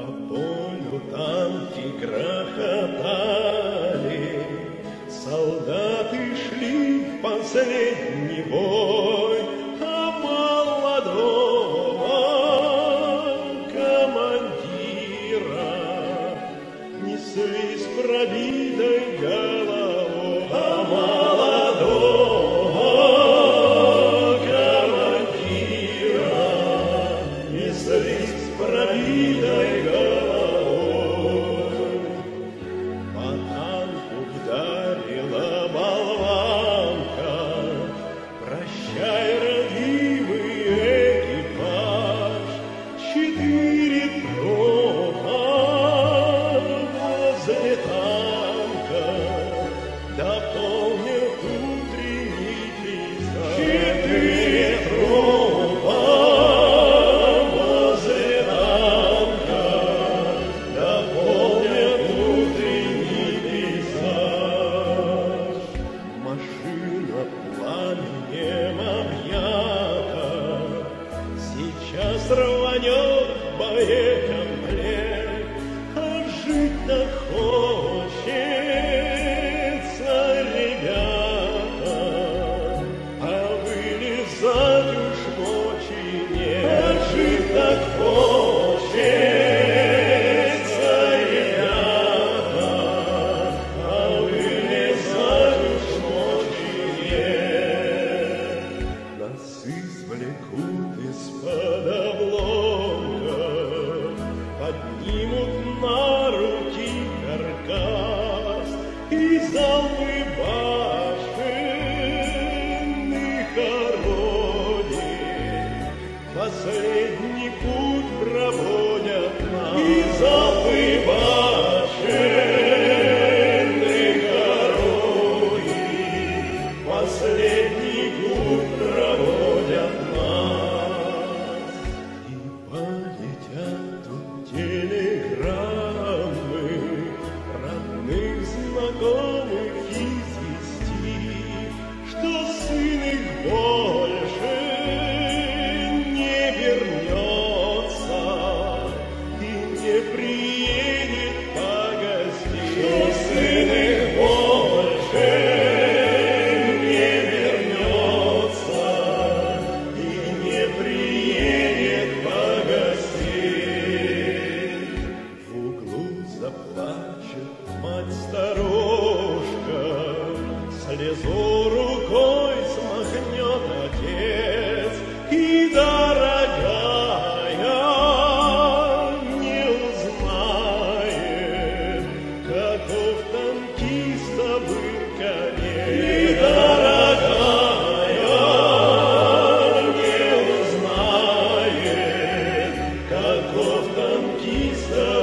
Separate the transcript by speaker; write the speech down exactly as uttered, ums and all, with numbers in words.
Speaker 1: полю танки грохотали, солдаты шли в последний бой, а молодого командира несли с пробитой головой, а молодого командира несли с пробитой головой. По танку вдарила болванка, прощай, родимый экипаж, четыре трупа возле танка дополнят утренний пейзаж. Четыре трупа возле танка дополнят утренний пейзаж. Машина пламенем объята, сейчас рванет боекомплект, а жить-то хочется, ребята, а вылезать уж мочи нет. А жить-то хочется, ребята, а вылезать уж мочи нет. Нас извлекут из-под обломков, поднимут на руки каркас и залпы башенных орудий последний путь проводят нас. И залпы башенных орудий последний путь проводят нас. И полетят тут телеграммы родных, знакомых известий, что сын их больше не вернется и не приедет погостить. Что сын их больше не вернется и не приедет погостить. В углу заплачет мать-старушка, слезу рукой смахнет отец, и, дорогая, не узнает, каков танкиста был конец. И, дорогая, не узнает, каков танкиста